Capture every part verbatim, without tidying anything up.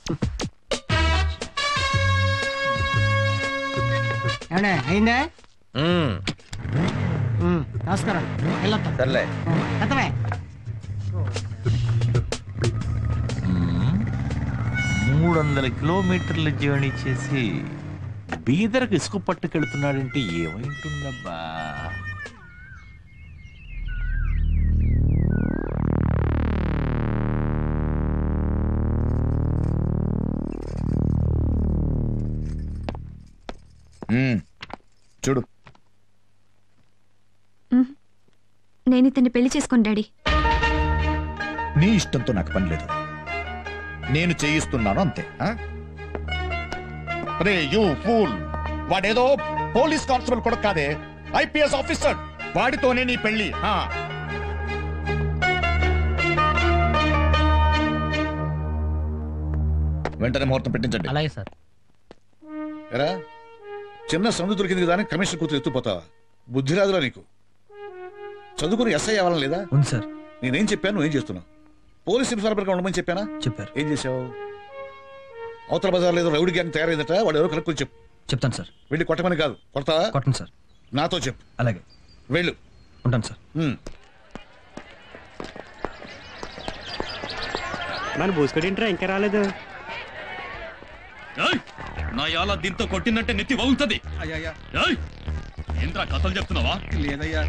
ఏమండే అయిందా? నమస్కారం. వెళ్ళొస్తా. సర్లే. కథమే మూడు వందల కిలోమీటర్ల జర్నీ చేసి బీదర్కి ఇసుక పట్టుకెళ్తున్నాడంటే ఏమైంటుందబ్బా? చూడు, నేను ఇతన్ని పెళ్లి చేసుకోను డాడీ. నీ ఇష్టంతో నాకు పని లేదు, నేను చేయిస్తున్నాను అంతే. రే యూ ఫూల్, వాడేదో పోలీస్ కానిస్టేబుల్ కూడా కాదే, ఐపీఎస్ ఆఫీసర్. వాడితోనే నీ పెళ్లి. వెంటనే ముహూర్తం పెట్టించండి. అలాగే సార్. ఎరా, చిన్న సందు దొరికింది కదా అని కమిషనర్ కూతురు ఎత్తుపోతావా? బుద్ధి రాదురా నీకు? చదువుకుని ఎస్ఐ అవ్వాలని లేదా? ఉంది సార్. నేనేం చెప్పాను, నువ్వేం చేస్తున్నావు? పోలీస్ ఇన్ఫార్మర్గా ఉండమని చెప్పానా? చెప్పారు. ఏం చేసావు? అవతల బజార్లో ఏదో రౌడీ గ్యాంగ్ తయారైందట, వాడు ఎవరో కనుక్కొని చెప్పు. చెప్తాను సార్. వెళ్ళి కొట్టమని కాదు, కొడతావా? కొట్టను సార్. నాతో చెప్పు. అలాగే. వెళ్ళు. ఉంటాను సార్. మన బూసుకొడింట్రా ఇంకా రాలేదు. నా యాల దీంతో కొట్టిందంటే నెత్తి వగులుతుంది. ఏంట్రా కథలు చెప్తున్నావా? లేదయ్యా.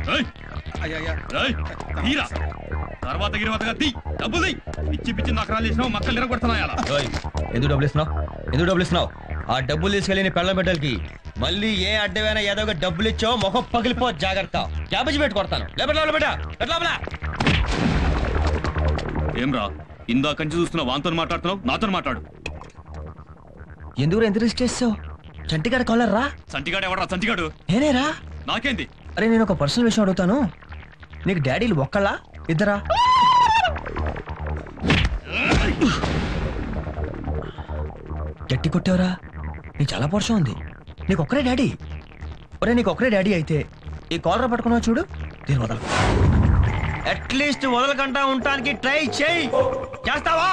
తర్వాత గిరివతగా తీ డబ్బులు తీ. పిచ్చి పిచ్చి నకరాలు చేసినావు, మక్కలు నిరగొడుతున్నాయా? ఎందుకు డబ్బులు ఇస్తున్నావు? ఎందుకు డబ్బులు ఇస్తున్నావు? ఆ డబ్బులు తీసుకెళ్ళి నీ పెళ్ళ బిడ్డలకి మళ్ళీ ఏ అడ్డమైనా ఏదో ఒక డబ్బులు ఇచ్చావు మొహం పగిలిపో, జాగ్రత్త. క్యాబేజీ పెట్టి కొడతాను. ఏం రా, ఇందాక నుంచి చూస్తున్నావు, వాంతో మాట్లాడుతున్నావు, నాతో మాట్లాడు. ఎందుకు ఎంత రిస్క్ చేస్తావు? చంటిగాడు కాలర్ రా. చంటిగాడు ఎవడరా? చంటిగాడు నేనేరా. నాకేంది? అరే నేను ఒక పర్సనల్ విషయం అడుగుతాను. నీకు డాడీలు ఒక్కళ్ళా ఇద్దరా? గట్టి కొట్టావురా, నీకు చాలా పర్సం ఉంది. నీకు ఒక్కరే డాడీ. ఒరే నీకు ఒక్కరే డాడీ అయితే ఈ కాలర్ పట్టుకున్నావు చూడు, దీని వదల. అట్లీస్ట్ వదలకుండా ఉండటానికి ట్రై చేయి. చేస్తావా?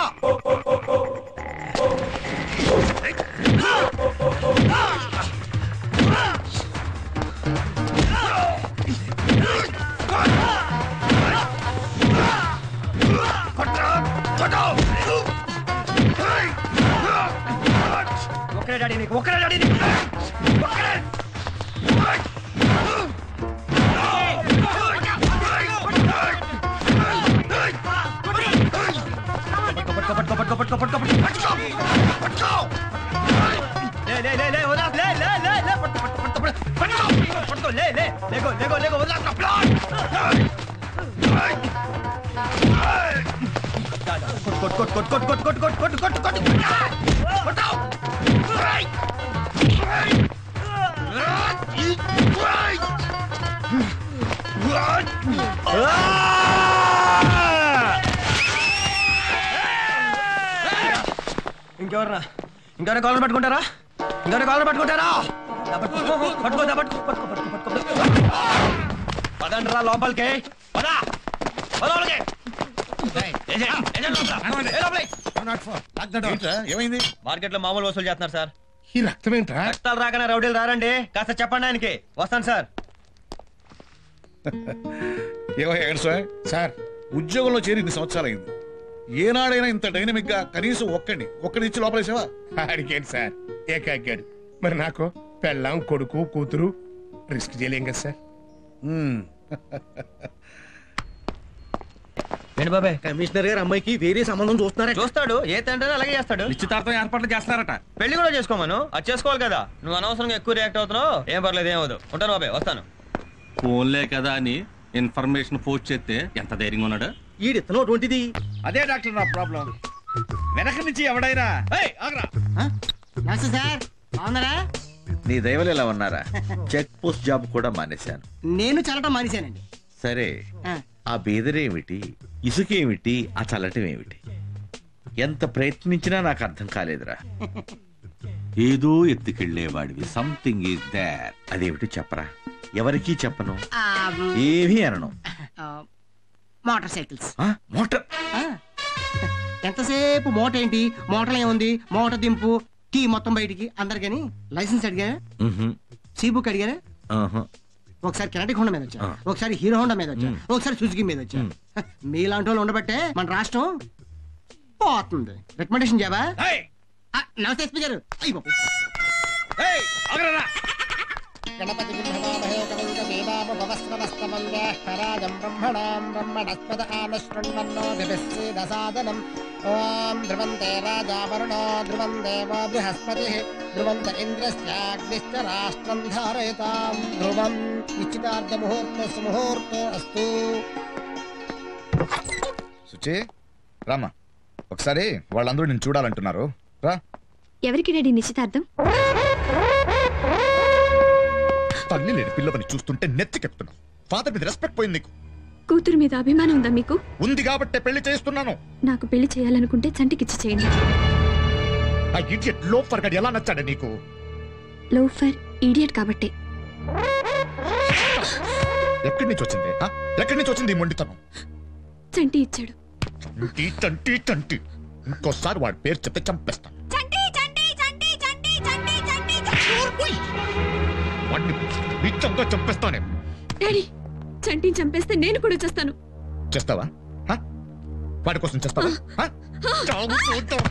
ఒక్కరే డాడీ నీకు, ఒక్కరే డాడీ నీకు. ఇంకెవర్రా? ఇంకెవరైనా కాలర్ పట్టుకుంటారా? ఇంకెవరైనా కాలర్ పట్టుకుంటారా? పదండ్రా లోపలికి. ఏమైంది? మార్కెట్ లో మామూలు వసూలు చేస్తున్నారు సార్. ఈ రక్తం ఏంట్రా? రక్తాలు రాగానే రౌడీలు రారండి. కాస్త చెప్పండి ఆయనకి. వస్తాను సార్. ఏమయ్యాడు సార్? సార్ ఉద్యోగంలో చేరి ఇన్ని సంవత్సరాలైంది, ఏనాడైనా ఇంత డైనమిక్ గా కనీసం ఒక్కడిని ఒక్కడి ఇచ్చి లోపలేసావా? అడిగాను సార్, ఏకాగాడు. మరి నాకు పెళ్ళాం, కొడుకు, కూతురు, రిస్క్ చేయలేం కదా సార్. ఏంటి బాబాయ్? కమిషనర్ గారు అమ్మాయికి వేరే సంబంధం చూస్తున్నారా? చూస్తాడు, ఏ తండ్రి అలాగే చేస్తాడు. నిశ్చితార్థం ఏర్పాట్లు చేస్తారట. పెళ్లి కూడా చేసుకోమను, అది చేసుకోవాలి కదా. నువ్వు అనవసరంగా ఎక్కువ రియాక్ట్ అవుతున్నావు. ఏం పర్లేదు, ఏమవుదు. ఉంటాను బాబాయ్, వస్తాను. ఫోన్లే కదా అని ఇన్ఫర్మేషన్ పోస్ట్ చేస్తే ఎంత ధైర్యంగా ఉన్నాడు ఈడితను అటువంటిది. అదే డాక్టర్ నా ప్రాబ్లం. వెనక నుంచి ఎవడైనా సార్ బాగున్నారా? నీ దైవలు ఎలా ఉన్నారా? చెక్ పోస్ట్ జాబ్ కూడా మానేశాను. నేను చల్లటం మానేశానండి. సరే, ఆ బీదరేమిటి, ఇసుకేమిటి, ఆ చల్లటం ఏమిటి? ఎంత ప్రయత్నించినా నాకు అర్థం కాలేదురా. ఏదో ఎత్తుకెళ్లేవాడివి, సంథింగ్ ఈజ్ దేర్. అదేమిటి చెప్పరా? ఎవరికీ చెప్పను, ఏమీ అనను. Motor cycles. మోటార్ ఎంతసేపు మోట ఏంటి, మోటలు ఏముంది, మోట దింపు, కీ మొత్తం బయటికి అందరికీ లైసెన్స్ అడిగారా, సీ బుక్ అడిగారా? ఒకసారి కెనటిక్ హోండా మీద వచ్చా, ఒకసారి హీరో హోండా మీద వచ్చా, ఒకసారి సుజుకి మీద వచ్చా. మీలాంటి వాళ్ళు ఉండబట్టే మన రాష్ట్రం పోతుంది. రికమెండేషన్ చేయవా? నమస్తే ఎస్పీ గారు. అయ్యి బాబు. గణపతి బ్రహ్మణాం బ్రహ్మణస్పద ఆనశృణ్వన్నో దివిశ్రీదసాదనం. ఓం ధ్రువంతే రాజా వరుణో ధ్రువం దేవో బృహస్పతిః ధ్రువంత ఇంద్రస్యాగ్నిశ్చ రాష్ట్రం ధారయతాం ధ్రువం. నిశ్చితార్థ ముహూర్త సుముహూర్తో అస్తు. సుచి రామా, ఒకసారి వాళ్ళందరూ నేను చూడాలంటున్నారు, రా. ఎవరికి డాడీ నిశ్చితార్థం? తల్లి లేని పిల్లవని చూస్తుంటే నెత్తికెత్తున్నావు. ఫాదర్ మీద రెస్పెక్ట్ పోయింది నీకు. కూతురు మీద అభిమానం ఉందా మీకు? ఉంది కాబట్టే పెళ్లి చేస్తున్నాను. నాకు పెళ్లి చేయాలనుకుంటే చంటికిచ్చి చేయండి. ఆ ఇడియట్ లోఫర్ గాడు ఎలా నచ్చాడే నీకు? లోఫర్ ఈడియట్ కాబట్టి. ఎక్కడి నుంచి వచ్చింది ఆ? ఎక్కడి నుంచి వచ్చింది ఈ మొండితనం? చంటి ఇచ్చాడు. చంటి చంటి చంటి ఇంకోసారి వాడి పేరు చెప్తే చంపేస్తాను. వాడిని నిత్యంగా చంపేస్తానే. డాడీ, చంటిని చంపేస్తే నేను కూడా చేస్తాను. చేస్తావా? ఆ? వాడి కోసం చేస్తావా? ఆ? చావు చూద్దాం.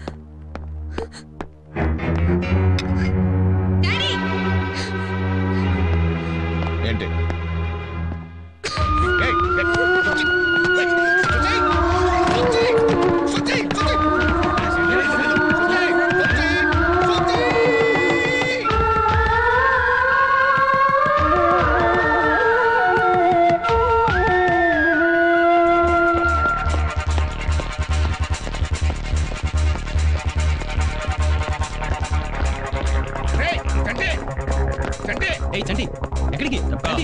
ఏంటి? ఏయ్, ఏయ్, సుచి, సుచి, సుచి, సుచి, సుచి. ఏయ్ చంటి, ఎక్కడికి? చంటి.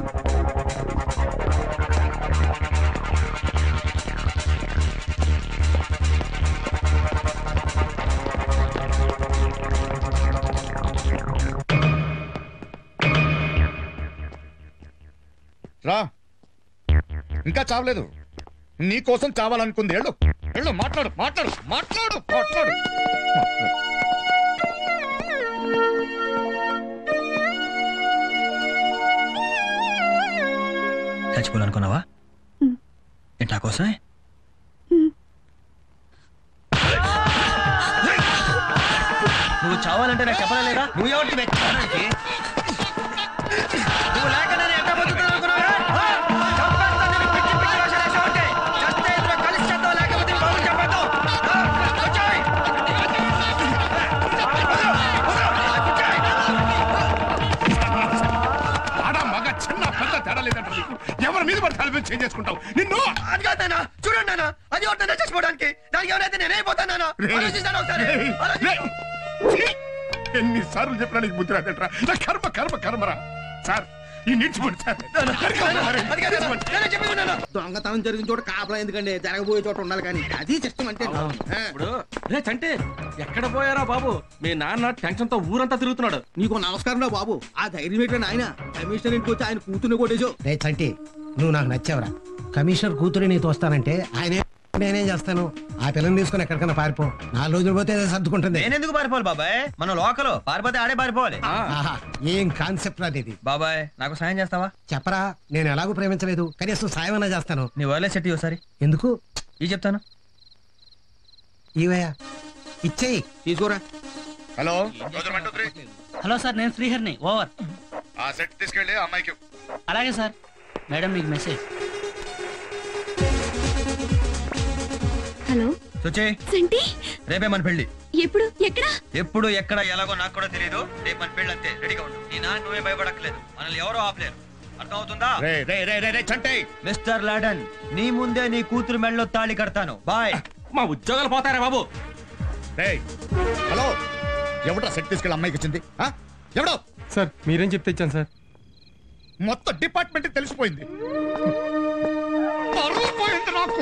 రా, ఇంకా చావలేదు. నీ కోసం చావాలనుకుంది. వెళ్ళు వెళ్ళు, మాట్లాడు మాట్లాడు మాట్లాడు మాట్లాడు. చచ్చిపోవాలనుకున్నావా? ఏంటి నా కోసమే? నువ్వు చావాలంటే నాకు చెప్పలేదా? నువ్వు ఎవరికి వ్యక్తి? నువ్వు లేక నేను ఎట్లా బతుకుతాను అనుకున్నావా? చంపేస్తా నేను. పిచ్చి పిచ్చి వేషాలు వేసావంటే చస్తే ఇందులో కలిసి చేద్దాం, లేకపోతే బాబు చెప్పేద్దాం. వచ్చాయి ఆడా మగ చిన్న పెద్ద తేడా లేదంటే ఎవరి మీద పడి తలపి చేంజ్ చేసుకుంటావు నిన్ను. అది కాదు నాన్న, చూడండి నాన్న, అది ఒకటి చచ్చిపోవడానికి. దానికి ఎవరైతే నేనైపోతాను నాన్న. ఆలోచిస్తాను ఒకసారి. ఎన్నిసార్లు చెప్పినా నీకు బుద్ధి రాదంటరా. నా కర్మ కర్మ కర్మరా సార్. ఈ నిడిచిపోండి సార్. దొంగతనం జరిగిన చోట కాపలా ఎందుకండి, జరగబోయే చోట ఉండాలి కానీ. అది సిస్టమ్ అంటే. రే చంటే, ఎక్కడ పోయారా బాబు? మీ నాన్న టెన్షన్ తో ఊరంతా తిరుగుతున్నాడు. నీకు నమస్కారం రా బాబు. ఆ ధైర్యం ఏంటంటే ఆయన కమిషనర్ ఇంటికి వచ్చి ఆయన కూతుర్ని కొట్టేసో. రే చంటి, నువ్వు నాకు నచ్చావురా. కమిషనర్ కూతురు నీతో వస్తానంటే ఆయన నేనేం చేస్తాను? ఆ పిల్లని తీసుకుని ఎక్కడికైనా పారిపో. నాలుగు రోజులు పోతే సర్దుకుంటుంది. నేనెందుకు పారిపోవాలి బాబాయ్? మనం లోకల్ పారిపోతే ఆడే పారిపోవాలి. ఆహా, ఏం కాన్సెప్ట్ రా ఇది. బాబాయ్, నాకు సాయం చేస్తావా? చెప్పరా, నేను ఎలాగూ ప్రేమించలేదు, కనీసం సాయం అన్నా చేస్తాను. నీ వైర్లెస్ సెట్ ఒకసారి. ఎందుకు? ఇది చెప్తాను. ఇవయా ఇచ్చేయి. తీసుకోరా. హలో హలో సార్, నేను శ్రీహరిని. ఓవర్. ఆ సెట్ తీసుకెళ్ళి అమ్మాయికి. అలాగే సార్. మేడం మీకు మెసేజ్. హలో సుచి, చంటి, రేపే మన పెళ్లి. ఎప్పుడు, ఎక్కడ? ఎప్పుడు, ఎక్కడ, ఎలాగో నాకు కూడా తెలియదు. రేపు మన పెళ్లి అంతే. రెడీగా ఉండు. నీ నాన్న నువ్వే భయపడక్కలేదు. మనల్ని ఎవరో ఆపలేరు. అర్థమవుతుందా? రే రే రే రే రే చంటే, మిస్టర్ లాడన్, నీ ముందే నీ కూతురు మెళ్ళలో తాళి కడతాను. బాయ్. మా ఉద్యోగాలు పోతారా బాబు? రే హలో, ఎవడా సెట్ తీసుకెళ్ళి అమ్మాయికి వచ్చింది? ఆ? ఎవడో? సార్ మీరేం చెప్తే ఇచ్చాను సార్. మొత్తం డిపార్ట్మెంట్ తెలిసిపోయింది. పరువు పోయింది నాకు.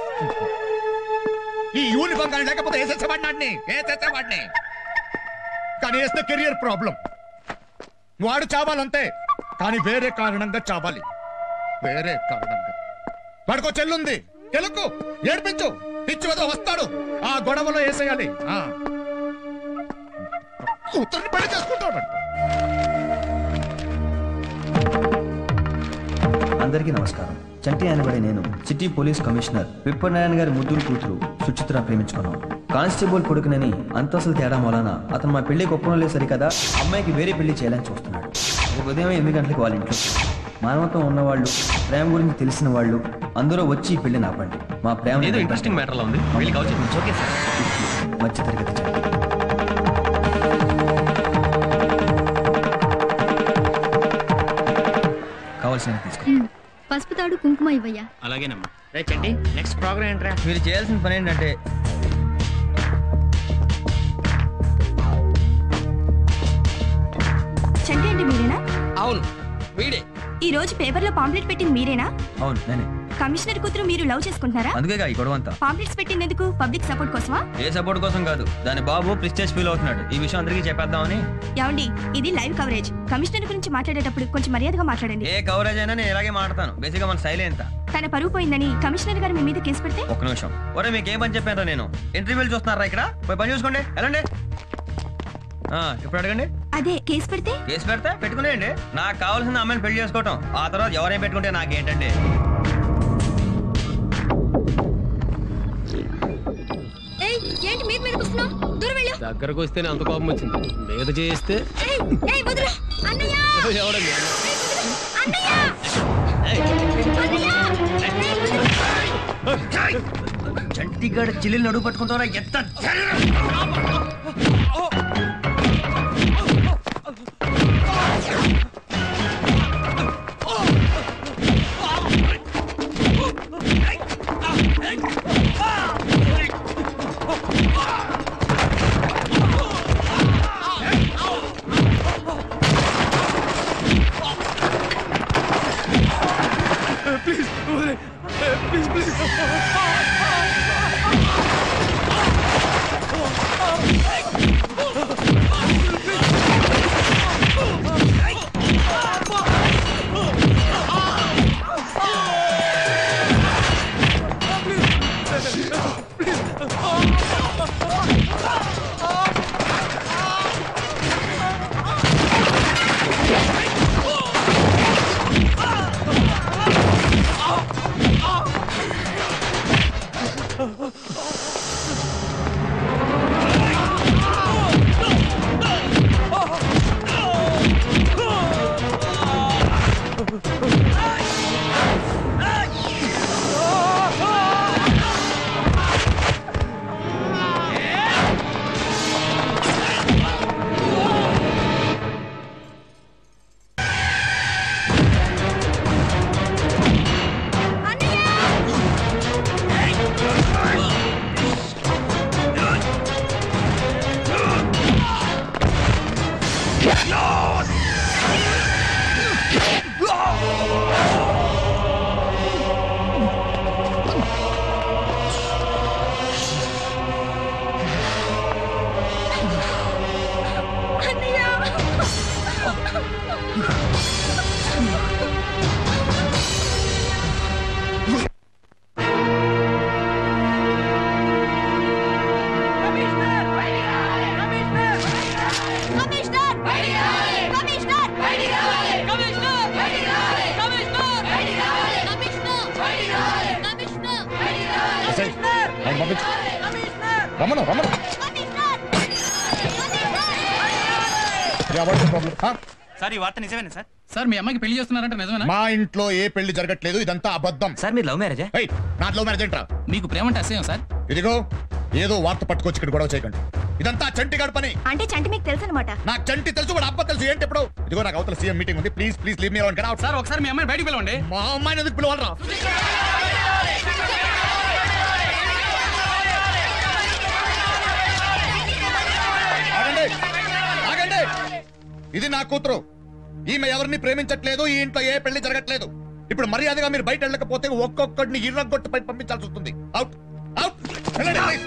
ఈ యూనిఫామ్ కానీ లేకపోతే వేసేసేవాడిని వేసేసేవాడిని కానీ వేస్తే కెరియర్ ప్రాబ్లం. వాడు చావాలంతే, కానీ వేరే కారణంగా చావాలి. వేరే కారణంగా. వాడికో చెల్లుంది, తెలుగు ఏడిపించు. పిచ్చివదో వస్తాడు, ఆ గొడవలో వేసేయాలి. కూతుర్ని పెళ్లి చేసుకుంటాడు. అందరికీ నమస్కారం. చంటి అనబడి నేను సిటీ పోలీస్ కమిషనర్ విప్పనారాయణ గారి ముద్దులు కూతురు సుచిత్ర ప్రేమించుకున్నాం. కానిస్టేబుల్ కొడుకునని అంతస్తులు తేడా మూలాన అతను మా పెళ్లికి ఒప్పుకోవడం లేదు సరికదా, అమ్మాయికి వేరే పెళ్లి చేయాలని చూస్తున్నాడు. ఉదయం ఎనిమిది గంటలకు వాళ్ళ ఇంట్లో మానవత్వం ఉన్నవాళ్ళు, ప్రేమ గురించి తెలిసిన వాళ్ళు అందరూ వచ్చి ఈ పెళ్లి ఆపండి. మా ప్రేమ ఏదో ఇంట్రెస్టింగ్ మ్యాటర్ లా ఉంది. Okay sir. మధ్య తరగతి చంటి. కావాల్సిన తీసుకో. పసుపు తాడు కుంకుమ ఇవ్వయ్యా. అలాగేనమ్మా. చంటి నెక్స్ట్ ప్రోగ్రామ్ ఏంట్రా? మీరు చేయాల్సిన పని ఏంటంటే చంటి అంటే మీరేనా? అవును వీడే. ఈ రోజు పేపర్ లో పాంప్లెట్ పెట్టింది మీరేనా? అవును నేనే. కమిషనర్ కూతురు మీరు లవ్ చేసుకుంటున్నారా? అందుకేగా ఈ గొడవ అంతా. పాంప్లెట్స్ పెట్టింది ఎందుకు? పబ్లిక్ సపోర్ట్ కోసమా? ఏ సపోర్ట్ కోసం కాదు, దాని బాబు ప్రిస్టేజ్ ఫీల్ అవుతున్నాడు. ఈ విషయం అందరికీ చెప్పేద్దామని. ఏమండి, ఇది లైవ్ కవరేజ్. కమిషనర్ గురించి మాట్లాడేటప్పుడు కొంచెం మర్యాదగా మాట్లాడండి. ఏ కవరేజ్ అయినా నేను ఇలాగే మాట్లాడతాను. బేసిక్గా మన శైలి ఎంత. తన పరువు పోయిందని కమిషనర్ గారు మీ మీద కేసు పెడితే? ఒక్క నిమిషం. ఒరే మీకు ఏం పని చెప్పాను నేను? ఇంటర్వ్యూలు చూస్తున్నారా ఇక్కడ? పోయి పని చూసుకోండి, వెళ్ళండి. ఇప్పుడు అడగండి. అదే కేసు పెడితే? కేసు పెడితే పెట్టుకునేయండి. నాకు కావాల్సిన అమ్మాయిని పెళ్లి చేసుకోవటం, ఆ తర్వాత ఎవరైనా పెట్టుకుంటే నాకేంటండి. ఏంటి మీరు మీదకి వస్తున్నావు? దూరం వెళ్ళు. దగ్గరకు వస్తేనే అంత కోపం వచ్చింది, మీద చేస్తే చంటిగాడు చిల్లిని నడువు పట్టుకుంటారా? ఎంత రమణ రమణ సార్ ఈ వార్త నిజమేనా సార్? సార్ మీ అమ్మాయికి పెళ్లి చేస్తున్నారంటే నిజమేనా? మా ఇంట్లో ఏ పెళ్లి జరగట్లేదు, ఇదంతా అబద్ధం. సార్ మీరు లవ్ మ్యారేజా? నా లవ్ మ్యారేజ్ ఏంట్రా? మీకు ప్రేమ అంటే అసహ్యం సార్? ఇదిగో ఏదో వార్త పట్టుకొచ్చి ఇక్కడ గొడవ చేయకండి. ఇదంతా చంటిగాడి పని. అంటే చంటి మీకు తెలుసు అనమాట? నాకు చంటి తెలుసు, కూడా అబ్బ తెలుసు. ఏంటి ఇప్పుడు? ఇదిగో నాకు అవతల సీఎం మీటింగ్ ఉంది. Please please leave me alone. Get out. Sir ఒకసారి మీ అమ్మాయిని బయటికి పిలవండి. మా అమ్మాయిని ఎందుకు పిలవాలరా? ఆగండి ఆగండి, ఇది నా కూతురు. ఈమె ఎవరిని ప్రేమించట్లేదు, ఈ ఇంట్లో ఏ పెళ్లి జరగట్లేదు. ఇప్పుడు మర్యాదగా మీరు బయట వెళ్ళకపోతే ఒక్కొక్కడిని ఇర్రగొట్టు పై పంపించాల్సి వస్తుంది. Out out. వెళ్ళండి ప్లీజ్.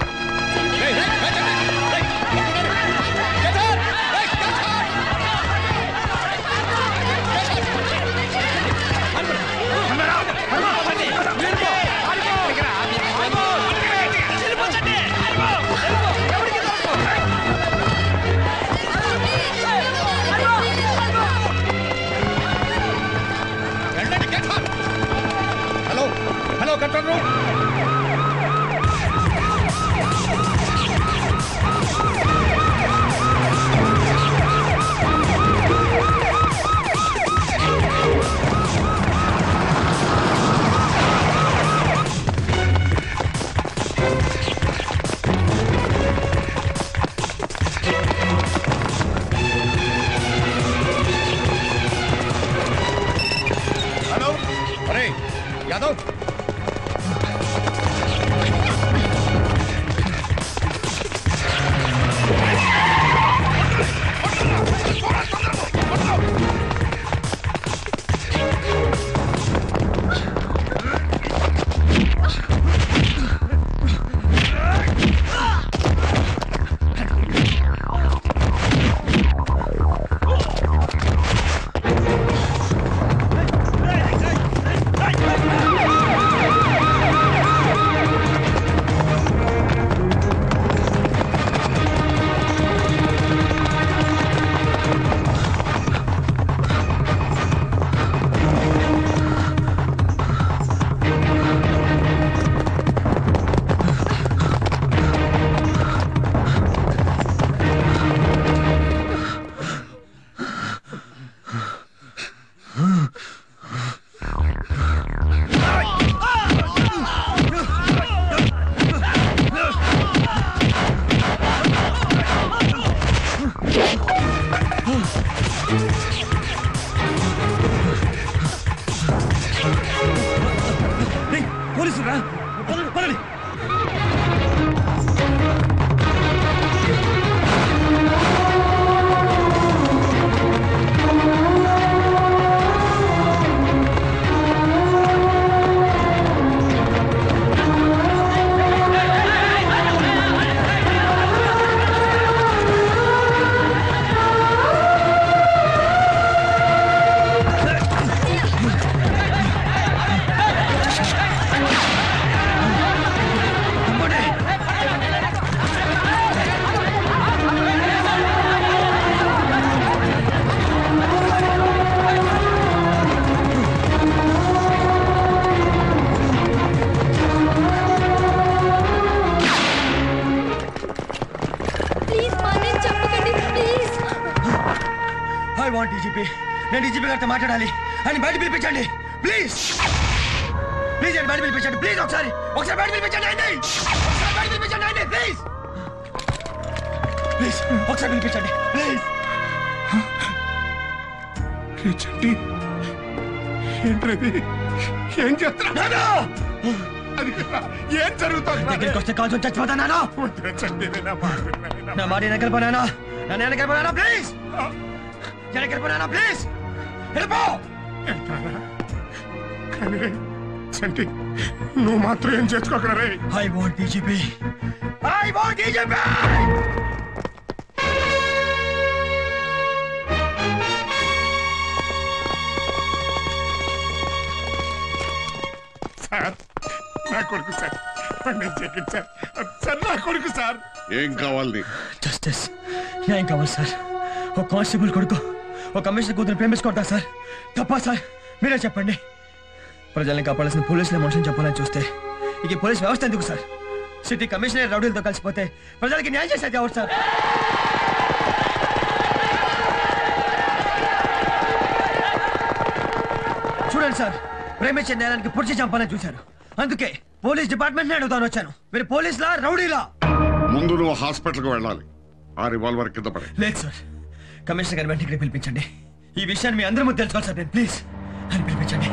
I want DGP. నేను డీజీపీ గారితో మాట్లాడాలి. అని బయట పిలిపించండి ప్లీజ్. ప్లీజ్ అని బయట పిలిపించండి ప్లీజ్. ఒకసారి ఒకసారి బయట పిలిపించండి అండి. ఒకసారి బయట పిలిపించండి అండి ప్లీజ్. ప్లీజ్ ఒకసారి పిలిపించండి ప్లీజ్. చంటి ఏంటది? ఏం చేస్తున్నా? అది కదా, ఏం జరుగుతుంది? దగ్గరికి వస్తే కాల్చొని చచ్చిపోతా నానా. నా మాట వెనకెళ్ళిపోనానా? నన్ను వెనకెళ్ళిపోనానా ప్లీజ్. వెనకెళ్ళిపోనానా ప్లీజ్. వెళ్ళిపో. కానీ చంటి నువ్వు మాత్రం ఏం చేసుకోకరా రే. I want DGP. I want DGP. Sir నా కొడుకు సార్. సార్ సార్ నా కొడుకు సార్. ఏం కావాలి? జస్టిస్ న్యాయం కావాలి సార్. ఒక కానిస్టేబుల్ కొడుకు ఒక కమిషనర్ కూతురు ప్రేమించుకుంటా సార్. తప్పా సార్? మీరే చెప్పండి. ప్రజల్ని కాపాడాల్సిన పోలీసులే మనుషుని చెప్పాలని చూస్తే ఇక పోలీస్ వ్యవస్థ ఎందుకు సార్? సిటీ కమిషనర్ రౌడీలతో కలిసిపోతే ప్రజలకి న్యాయం చేసేది ఎవరు సార్? చూడండి సార్, ప్రేమించే నేరానికి పొడిచి చంపాలని చూశారు. అందుకే పోలీస్ డిపార్ట్మెంట్ అడుగుతాను వచ్చాను. మీరు పోలీసులా రౌడీలా? ముందు నువ్వు హాస్పిటల్కి వెళ్ళాలి. ఆ రివాల్వర్ కింద పడే. లేదు సార్, కమిషనర్ గారి వెంటనే పిలిపించండి. ఈ విషయాన్ని మీ అందరి ముందు తెలుసుకోవాలి సార్. నేను ప్లీజ్ అని పిలిపించండి.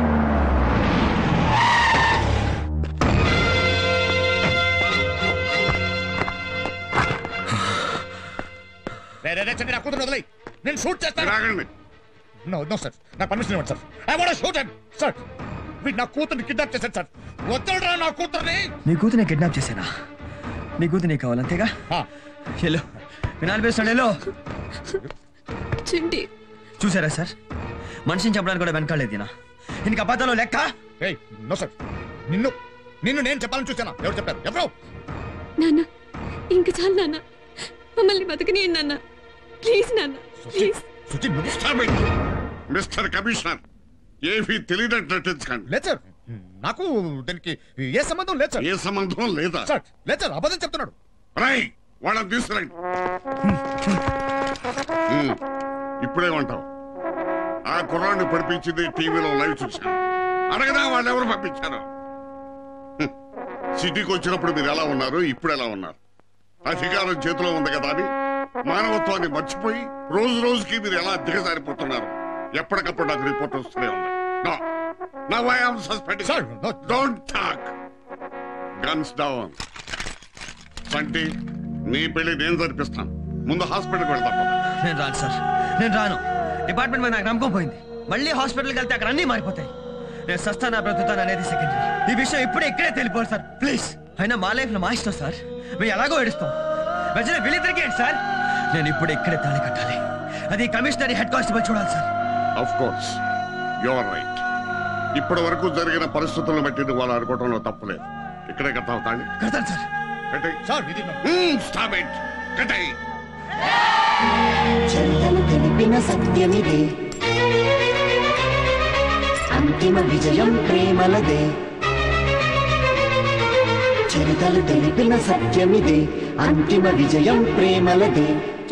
నా కూతురు వదిలేయ్. నేను షూట్ చేస్తాను. ఆగండి. నో నో సార్, నా పర్మిషన్ ఇవ్వండి sir. I want to shoot him sir. వీడు నా కూతుర్ని కిడ్నాప్ చేశాడు సార్. వద్దరా నా కూతుర్ని. నీ కూతురుని కిడ్నాప్ చేశానా? నీ కూతురు నీకు కావాలంతేగా? హలో వినాలి పేస్తాడు. హలో చూసారా సార్, మనిషిని చెప్పడానికి కూడా వెనకాలేదు. ఇంక అబద్ధాలు లెక్క. నో సార్, నిన్ను నిన్ను నేను చెప్పాలని చూసానా? ఎవరు చెప్పారు? ఎవరు? నాన్న ఇంక చాలు నాన్న, మమ్మల్ని బతకని నాన్న ప్లీజ్ నాన్న ప్లీజ్. మిస్టర్ కమిషనర్, ఏమీ తెలియనట్టు నటించకండి. లేదు సార్, నాకు దానికి ఏ సంబంధం లేదు సార్. ఏ సంబంధం లేదా సార్? లేదు సార్, అబద్ధం చెప్తున్నాడు. రై వాళ్ళని తీసుకురండి. ఇప్పుడేమంటావు? ఆ కుర్రాన్ని పడిపించింది టీవీలో లైవ్ చూశాను. అడగదా వాళ్ళు ఎవరు పంపించారు? సిటీకి వచ్చినప్పుడు మీరు ఎలా ఉన్నారు, ఇప్పుడు ఎలా ఉన్నారు? అధికారం చేతిలో ఉంది కదా అని మానవత్వాన్ని మర్చిపోయి రోజు రోజుకి మీరు ఎలా దిగజారిపోతున్నారు. ఎప్పటికప్పుడు నాకు రిపోర్ట్ వస్తూనే ఉంది. Now I am suspending. Sir, no. Don't talk. Guns down. సంటి, నీ పెళ్లి నేను జరిపిస్తాను. ముందు హాస్పిటల్కి వెళ్తాం. నేను రాను సార్, నేను రాను. డిపార్ట్మెంట్ మీద నాకు నమ్మకం పోయింది. మళ్ళీ హాస్పిటల్కి వెళ్తే అక్కడ అన్నీ మారిపోతాయి. నేను సస్తానా బ్రతుకుతాను అనేది సెకండరీ. ఈ విషయం ఇప్పుడే ఇక్కడే తెలిపోవాలి సార్ ప్లీజ్. అయినా మా లైఫ్ లో మా ఇష్టం సార్. మేము ఎలాగో ఏడుస్తాం. మధ్యలో వీళ్ళిద్దరికీ ఏంటి సార్? నేను ఇప్పుడు ఇక్కడే తాళి కట్టాలి. అది కమిషనరీ హెడ్ కానిస్టేబుల్ చూడాలి sir. Of course you are right. ఇప్పటి వరకు జరిగిన పరిస్థితులను బట్టి నువ్వు వాళ్ళు అనుకోవడంలో తప్పులేదు. ఇక్కడే కట్టావు తాళి. కడతాను సార్. కట్టాయి సార్. ఇది స్టాప్ ఇట్. కట్టాయి. చరితలు తెలిపిన సత్యమిదే, అంతిమ విజయం ప్రేమలదే. చరితలు తెలిపిన సత్యమిదే, అంతిమ విజయం ప్రేమలదే.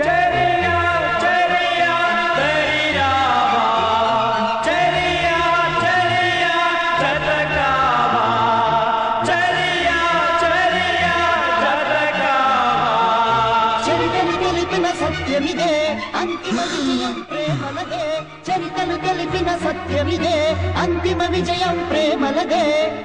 సత్యమిదే, అంతిమ విజయం ప్రేమలదే. చరితలు తెలిపిన సత్యమిదే, అంతిమ విజయం ప్రేమలదే.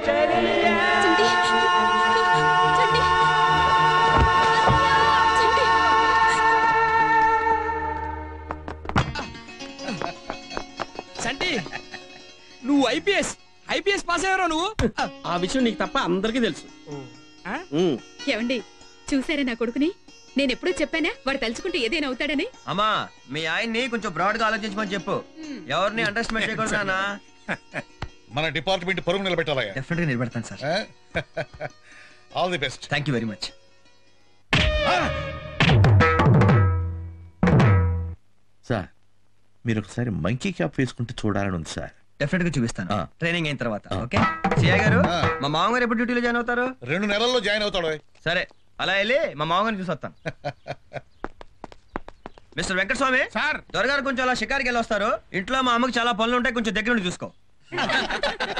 సంటి, నువ్వు ఐపీఎస్ ఐపీఎస్ పాస్ అయ్యారో నువ్వు? ఆ విషయం నీకు తప్ప అందరికీ తెలుసు. ఏమండి చూసారా నా కొడుకుని? నేను ఎప్పుడూ చెప్పానా వాడు తలుచుకుంటే ఏదైనా అవుతాడని. అమ్మా, మీ ఆయన్ని కొంచెం బ్రాడ్ గా ఆలోచించమని చెప్పు. ఎవరిని అండర్ ఎస్టిమేట్ చేయకూడదు నాన్న. మన డిపార్ట్మెంట్ పరువు నిలబెట్టాలా? డెఫినెట్ గా నిలబెడతాను sir. All the best. Thank you very much. Sir, మీరు ఒకసారి మంకీ క్యాప్ వేసుకుంటే చూడాలని ఉంది సార్. డెఫినెట్ గా చూపిస్తాను ట్రైనింగ్ అయిన తర్వాత. ఓకే సిఐ గారు, మా మామగారు ఎప్పుడు డ్యూటీలో జాయిన్ అవుతారు? రెండు నెలల్లో జాయిన్ అవుతాడు. సరే, అలా వెళ్ళి మా మామగారిని చూసి వస్తాను. మిస్టర్ వెంకటస్వామి సార్ దొరగారు కొంచెం అలా షికారికి వెళ్ళొస్తారు. ఇంట్లో మా అమ్మకి చాలా పనులు ఉంటాయి, కొంచెం దగ్గర నుండి చూసుకో.